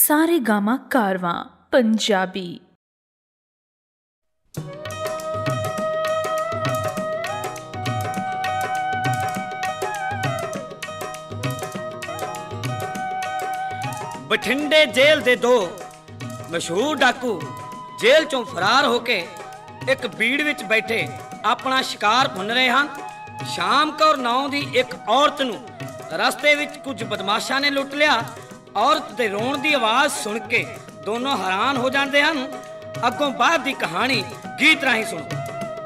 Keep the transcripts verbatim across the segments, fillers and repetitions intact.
सारे गामा कारवां पंजाबी। बठिंडे जेल दे दो मशहूर डाकू जेल चों फरार होके एक बीड़ विच बैठे अपना शिकार भुन रहे हैं। शाम कौर नां दी एक औरत नूं रस्ते विच कुछ बदमाशां ने लुट लिया। औरत दे रोण दी आवाज़ सुन के दोनों हैरान हो जाते हैं। अगों बाद दी कहानी गीत राही सुनो।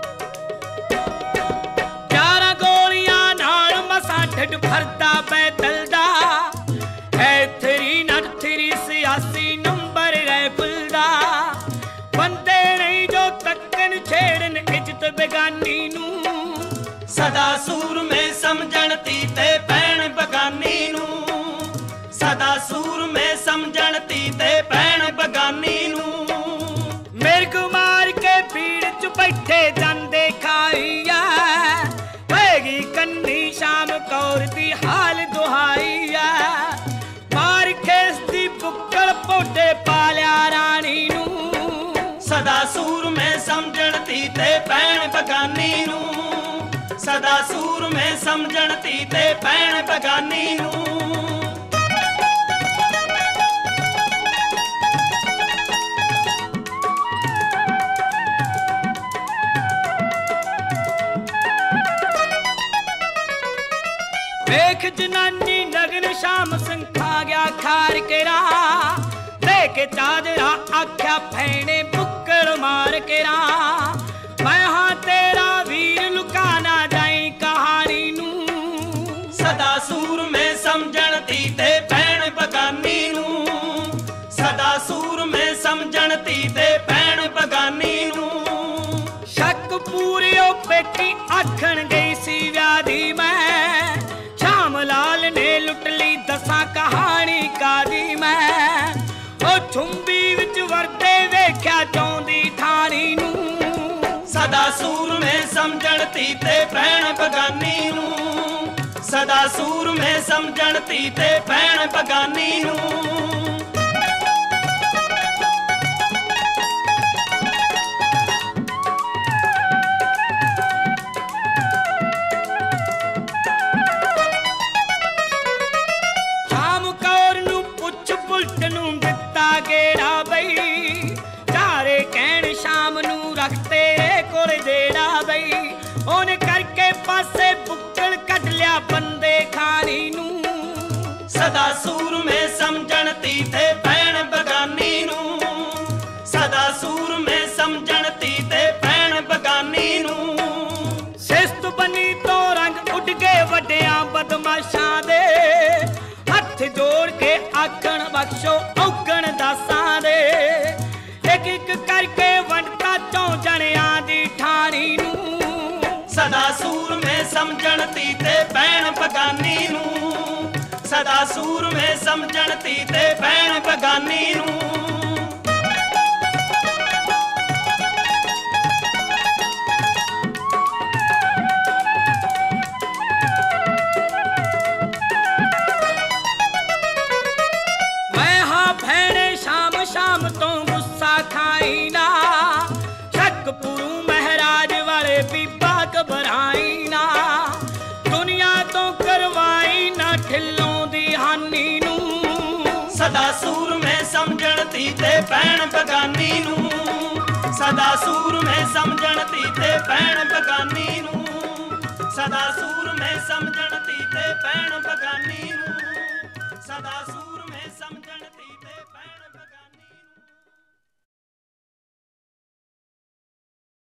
ग्यारह गोलियां नाल मसा ढिड भरदा बैतल दा है थरी नट थरी सियासी नंबर राइफल दा। बंदे नहीं जो तक्कन छेड़न इज्जत बेगानी नू सदा सूर में समझण ती ते पैण बगानी नू। सदा सूर में समझण ती ते पैण बगानी नू। मिर्ग मार के भीड़ च बैठे जांदे खाइया पैगी कन्नी शाम कौर दी हाल दुहाइया। मार खेस दी बुक्कड़ पोटे पालिया रानी नू। सदा सूर में समझण ती ते पैण बगानी नू। सदा सूर में समझण ती ते पैण बगानी नू। देख जनानी नगन शाम संखा गया खार के राह लेके चादरा आख्या फैने बुक्कड़ मार के राह। मैं हाँ तेरा वीर लुकाना जाई कहानी नू। सदा सूर में समझण ती ते पैण बगानी नू। सदा सूर में समझण ती ते पैण बगानी नू। शक पूरियो पेटी आखण गई सी व्याधी मैं। लाल ने लुट ली दसा कहानी कादी मैं। ओ छुंबी विच वरदे वेख्या चौंदी ठाणी नू। सदा सूर में समझण ती ते पैण बगानी नू। सदा सूर में समझण ती ते पैण बगानी नू। ओने करके पासे बुक्कड़ कट लिया बंदे खानी नू। सदा सूर में समझण ती ते पैण बगानी नू। सदा सूर में समझण ती ते पैण बगानी नू। शिस्त बनी तो रंग उड़ गए वड्डियां बदमाशां दे। हथ जोड़ के आखण बख्शो औगण दासां दे। एक एक करके वंडता चौ जणियां दी ठाणी नू। सदा सूर में समझण ती ते पैण बगानी नू। सदा सूर में समझण ती ते पैण बगानी नू। मैं हाँ भैणे शाम शाम तो गुस्सा खाई ना। शक पुरू महराज वाले बीबा घबराई ना। दुनिया तो करवाई ना ठिलों दी हानी नू। सदा सूर में समझण ती ते पैण बगानी नू। सदा सूर में समझण ती ते पैण बगानी नू। सदा सूर में समझण ती ते पैण बगानी नू। सदा सूर